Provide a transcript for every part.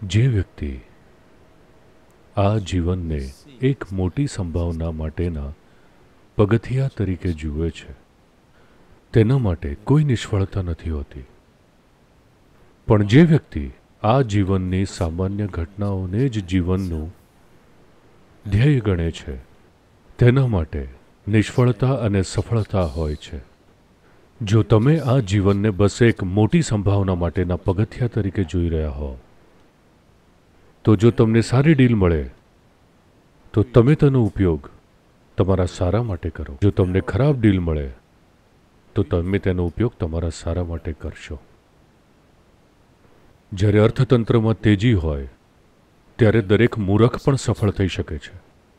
જે વ્યક્તિ આ જીવનને એક મોટી સંભાવના માટેના પગથિયા તરીકે જુએ છે, તેના માટે કોઈ નિષ્ફળતા નથી હોતી. પણ જે વ્યક્તિ આ જીવનની સામાન્ય ઘટનાઓને જ જીવનનું ધ્યેય ગણે છે, તેના માટે નિષ્ફળતા અને સફળતા હોય છે. જો તમે આ જીવનને બસ એક મોટી સંભાવના માટેના પગથિયા તરીકે જોઈ રહ્યા હો, તો જો તમને સારી ડીલ મળે તો તમે તેનો ઉપયોગ તમારા સારા માટે કરો. જો તમને ખરાબ ડીલ મળે તો તમે તેનો ઉપયોગ તમારા સારા માટે કરશો. જ્યારે અર્થતંત્રમાં તેજી હોય ત્યારે દરેક મૂર્ખ પણ સફળ થઈ શકે છે.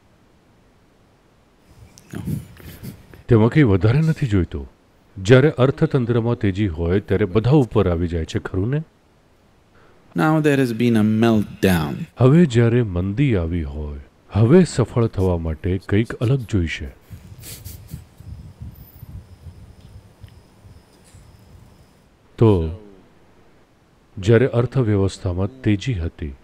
તેમાં કંઈ વધારે નથી જોઈતું. જ્યારે અર્થતંત્રમાં તેજી હોય ત્યારે બધા ઉપર આવી જાય છે, ખરું ને? Now there has been a meltdown. હવે જ્યારે મંદી આવી હોય, હવે સફળ થવા માટે કંઈક અલગ જોઈશે. તો જ્યારે અર્થવ્યવસ્થામાં તેજી હતી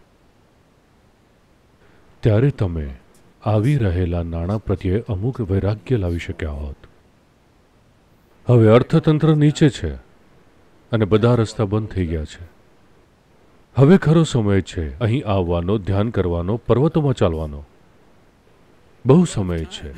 ત્યારે તમે આવી રહેલા નાણાં પ્રત્યે અમુક વૈરાગ્ય લાવી શક્યા હોત. હવે અર્થતંત્ર નીચે છે અને બધા રસ્તા બંધ થઈ ગયા છે. હવે ખરો સમય છે અહીં આવવાનો, ધ્યાન કરવાનો, પર્વતોમાં ચાલવાનો. બહુ સમય છે.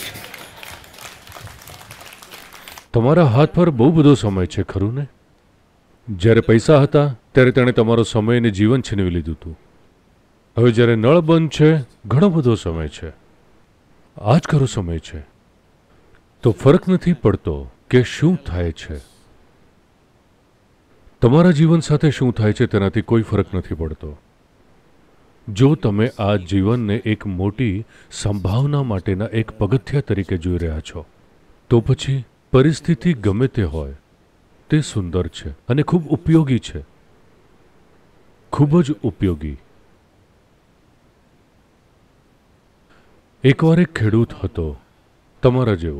તમારા હાથ પર બહુ બધો સમય છે, ખરું ને? જ્યારે પૈસા હતા ત્યારે તેણે તમારો સમય અને જીવન છીનવી લીધું હતું. હવે જ્યારે નળ બંધ છે, ઘણો બધો સમય છે. આ જ ખરો સમય છે. તો ફરક નથી પડતો કે શું થાય છે. તમારા જીવન સાથે શું થાય છે તેનાથી કોઈ ફરક નથી પડતો. જો તમે આ જીવનને એક મોટી સંભાવના માટેના એક પગથિયા તરીકે જોઈ રહ્યા છો, તો પછી પરિસ્થિતિ ગમે તે હોય, તે સુંદર છે અને ખૂબ ઉપયોગી છે. ખૂબ જ ઉપયોગી. એકવાર એક ખેડૂત હતો, તમારા જેવો.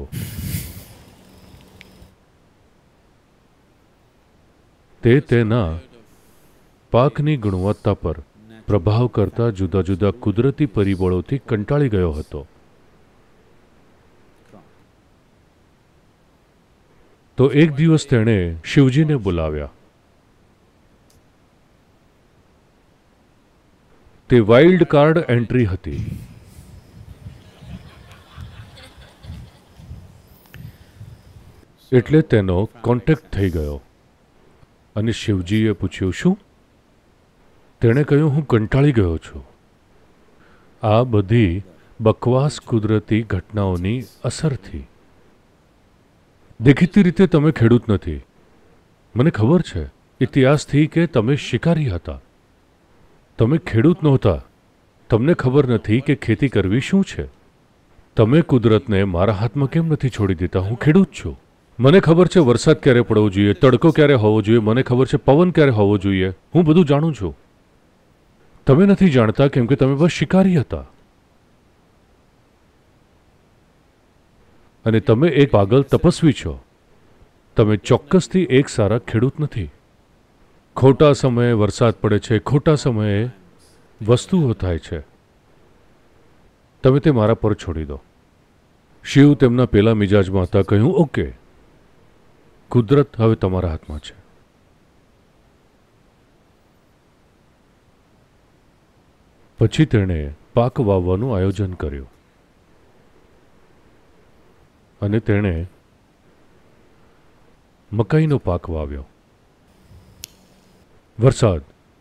તે તેના પાકની ગુણવત્તા પર પ્રભાવ કરતા જુદા જુદા કુદરતી પરિબળોથી કંટાળી ગયો હતો. તો એક દિવસ તેણે શિવજીને બોલાવ્યા. તે વાઇલ્ડ કાર્ડ એન્ટ્રી હતી. એટલે તેનો કોન્ટેક્ટ થઈ ગયો અને શિવજીએ પૂછ્યું, શું? તેણે કહ્યું, હું કંટાળી ગયો છું. આ બધી બકવાસ કુદરતી ઘટનાઓની અસરથી. દેખીતી રીતે તમે ખેડૂત નથી. મને ખબર છે ઇતિહાસથી કે તમે શિકારી હતા. તમે ખેડૂત નહોતા. તમને ખબર નથી કે ખેતી કરવી શું છે. તમે કુદરતને મારા હાથમાં કેમ નથી છોડી દેતા? હું ખેડૂત છું. મને ખબર છે વરસાદ ક્યારે પડવો જોઈએ, તડકો ક્યારે હોવો જોઈએ, મને ખબર છે પવન ક્યારે હોવો જોઈએ. હું બધું જાણું છું. તમે નથી જાણતા કેમ કે તમે બસ શિકારી હતા. અને તમે એક પાગલ તપસ્વી છો. તમે ચોક્કસથી એક સારા ખેડૂત નથી. ખોટા સમયે વરસાદ પડે છે, ખોટા સમયે વસ્તુઓ થાય છે. તમે તે મારા પર છોડી દો. શિવ તેમના પેલા મિજાજમાં હતા. કહ્યું, ઓકે, કુદરત હવે તમારા હાથમાં છે. પછી તેણે પાક વાવવાનું આયોજન કર્યું અને તેણે મકાઈનો પાક વાવ્યો. વરસાદ.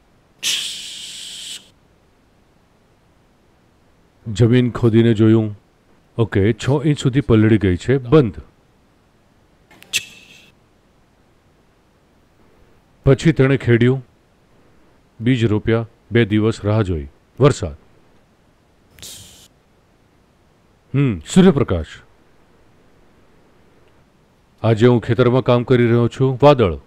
જમીન ખોદીને જોયું, ઓકે, 6 ઇંચ સુધી પલળી ગઈ છે, બંધ. પછી તેણે ખેડ્યું, બીજ રોપ્યા, 2 દિવસ રાહ જોઈ, વરસાદ. સૂર્યપ્રકાશ. આજે હું ખેતરમાં કામ કરી રહ્યો છું, વાદળ.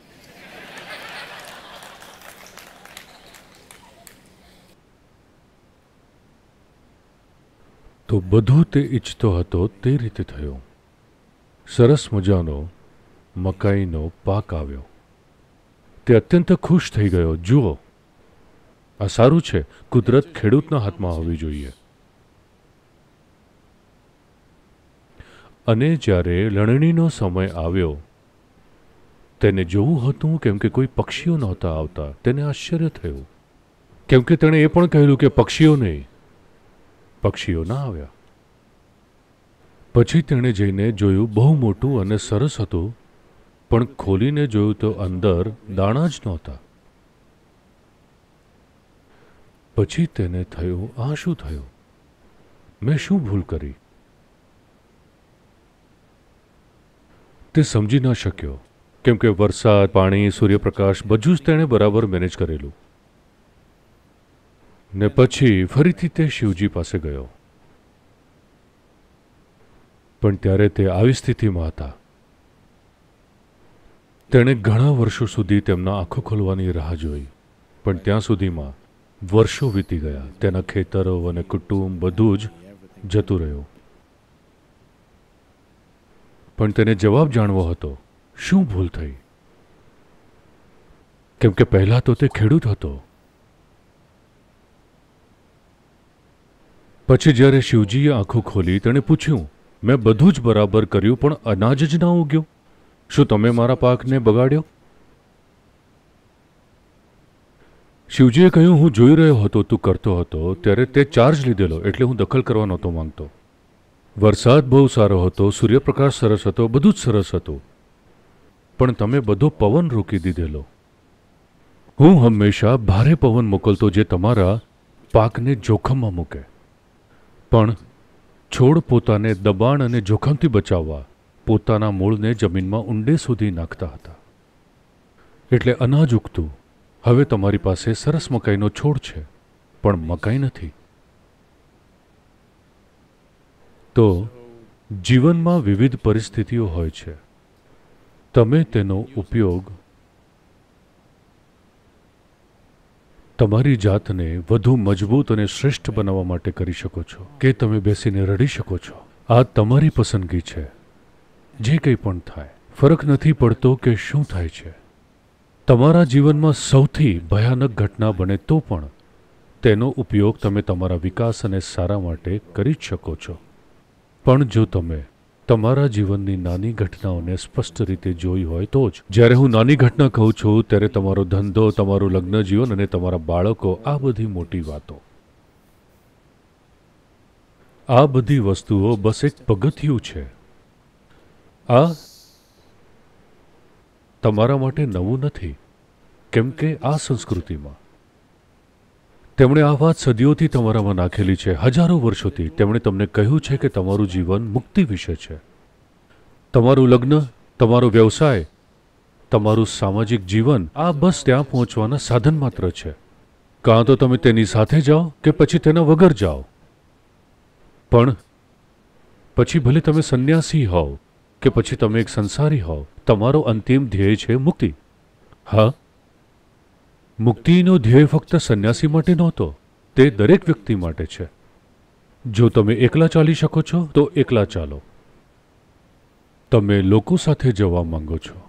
તો બધું તે ઈચ્છતો હતો તે રીતે થયું. સરસ મજાનો મકાઈનો પાક આવ્યો. તે અત્યંત ખુશ થઈ ગયો. જુઓ, આ સારું છે. કુદરત ખેડૂતના હાથમાં હોવી જોઈએ. અને જ્યારે લણણીનો સમય આવ્યો, તેને જોવું હતું કેમ કે કોઈ પક્ષીઓ નહોતા આવતા. તેને આશ્ચર્ય થયું કેમ કે તેણે એ પણ કહેલું કે પક્ષીઓ નહીં. પક્ષીઓ ના આવ્યા. પછી તેણે જઈને જોયું, બહુ મોટું અને સરસ હતું, પણ ખોલીને જોયું તો અંદર દાણા જ નહોતા. પછી તેને થયું, આ શું થયું? મેં શું ભૂલ કરી? તે સમજી ન શક્યો કેમ કે વરસાદ, પાણી, સૂર્યપ્રકાશ બધું જ તેણે બરાબર મેનેજ કરેલું. ને પછી ફરીથી તે શિવજી પાસે ગયો. પણ ત્યારે તે આવી સ્થિતિમાં હતા. તેણે ઘણા વર્ષો સુધી તેમના આંખો ખોલવાની રાહ જોઈ, પણ ત્યાં સુધીમાં વર્ષો વીતી ગયા. તેના ખેતરો અને કુટુંબ બધું જ જતું રહ્યું. પણ તેને જવાબ જાણવો હતો, શું ભૂલ થઈ? કેમ કે પહેલા તો તે ખેડૂત હતો. પછી જ્યારે શિવજીએ આંખો ખોલી, તેણે પૂછ્યું, મેં બધું જ બરાબર કર્યું પણ અનાજ જ ના ઉગ્યું. શું તમે મારા પાકને બગાડ્યો? શિવજીએ કહ્યું, હું જોઈ રહ્યો હતો તું કરતો હતો ત્યારે તે ચાર્જ લીધેલો, એટલે હું દખલ કરવા નહોતો માંગતો. વરસાદ બહુ સારો હતો, સૂર્યપ્રકાશ સરસ હતો, બધું જ સરસ હતું, પણ તમે બધો પવન રોકી દીધેલો. હું હંમેશા ભારે પવન મોકલતો જે તમારા પાકને જોખમમાં મૂકે. પણ છોડ પોતાને દબાણ અને જોખમથી બચાવવા પોતાના મૂળને જમીનમાં ઊંડે સુધી નાખતા હતા. એટલે અનાજ ઉગતું. હવે તમારી પાસે સરસ મકાઈનો છોડ છે, પણ મકાઈ નથી. તો જીવનમાં વિવિધ પરિસ્થિતિઓ હોય છે. તમે તેનો ઉપયોગ તમારી જાતને વધુ મજબૂત અને શ્રેષ્ઠ બનાવવા માટે કરી શકો છો, કે તમે બેસીને રડી શકો છો. આ તમારી પસંદગી છે. જે કંઈ પણ થાય, ફરક નથી પડતો કે શું થાય છે. તમારા જીવનમાં સૌથી ભયાનક ઘટના બને તો પણ તેનો ઉપયોગ તમે તમારા વિકાસ અને સારા માટે કરી જ શકો છો. પણ જો તમે તમારા જીવનની નાની ઘટનાઓને સ્પષ્ટ રીતે જોઈ હોય તો જ. જ્યારે હું નાની ઘટના કહું છું ત્યારે તમારો ધંધો, તમારું લગ્ન જીવન અને તમારા બાળકો, આ બધી મોટી વાતો, આ બધી વસ્તુઓ બસ એક પગથિયું છે. આ તમારા માટે નવું નથી, કેમ કે આ સંસ્કૃતિમાં તેમણે આ વાત સદીઓથી તમારામાં નાખેલી છે. હજારો વર્ષોથી તેમણે તમને કહ્યું છે કે તમારું જીવન મુક્તિ વિશે છે. તમારું લગ્ન, તમારો વ્યવસાય, તમારું સામાજિક જીવન, આ બસ ત્યાં પહોંચવાના સાધન માત્ર છે. કાં તો તમે તેની સાથે જાઓ કે પછી તેના વગર જાઓ. પણ પછી ભલે તમે સંન્યાસી હોવ કે પછી તમે એક સંસારી હોવ, તમારો અંતિમ ધ્યેય છે મુક્તિ. હા, મુક્તિનો ધ્યેય ફક્ત સંન્યાસી માટે નહોતો, તે દરેક વ્યક્તિ માટે છે. જો તમે એકલા ચાલી શકો છો તો એકલા ચાલો. તમે લોકો સાથે જવા માંગો છો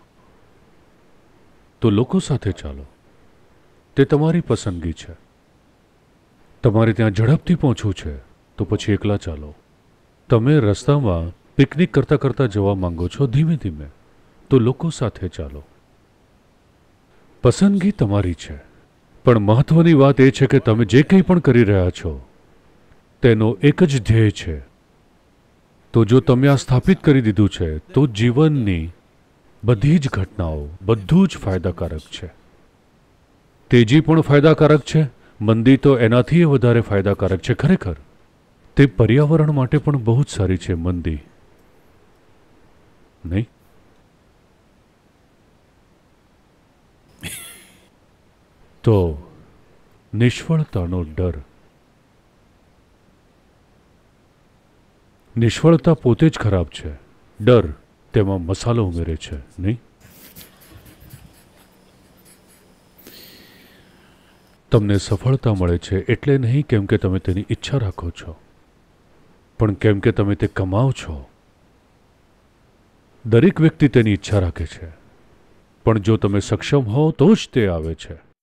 તો લોકો સાથે ચાલો. તે તમારી પસંદગી છે. તમારે ત્યાં ઝડપથી પહોંચવું છે તો પછી એકલા ચાલો. તમે રસ્તામાં પિકનિક કરતા કરતા જવા માંગો છો ધીમે ધીમે, તો લોકો સાથે ચાલો. પસંદગી તમારી છે, પણ મહત્વની વાત એ છે કે તમે જે કંઈ પણ કરી રહ્યા છો તેનો એક જ ધ્યેય છે. તો જો તમે આ સ્થાપિત કરી દીધું છે તો જીવનની બધી જ ઘટનાઓ, બધું જ ફાયદાકારક છે. તેજી પણ ફાયદાકારક છે, મંદી તો એનાથી વધારે ફાયદાકારક છે. ખરેખર તે પર્યાવરણ માટે પણ બહુ જ સારી છે મંદી, નહીં? તો નિષ્ફળતાનો ડર. નિષ્ફળતા પોતે જ ખરાબ છે. ડર તેમાં મસાલો ઉમેરે છે, નહીં? તમને સફળતા મળે છે એટલે નહીં કેમ કે તમે તેની ઈચ્છા રાખો છો, પણ કેમ કે તમે તે કમાઓ છો. દરેક વ્યક્તિ તેની ઈચ્છા રાખે છે, પણ જો તમે સક્ષમ હો તો જ તે આવે છે.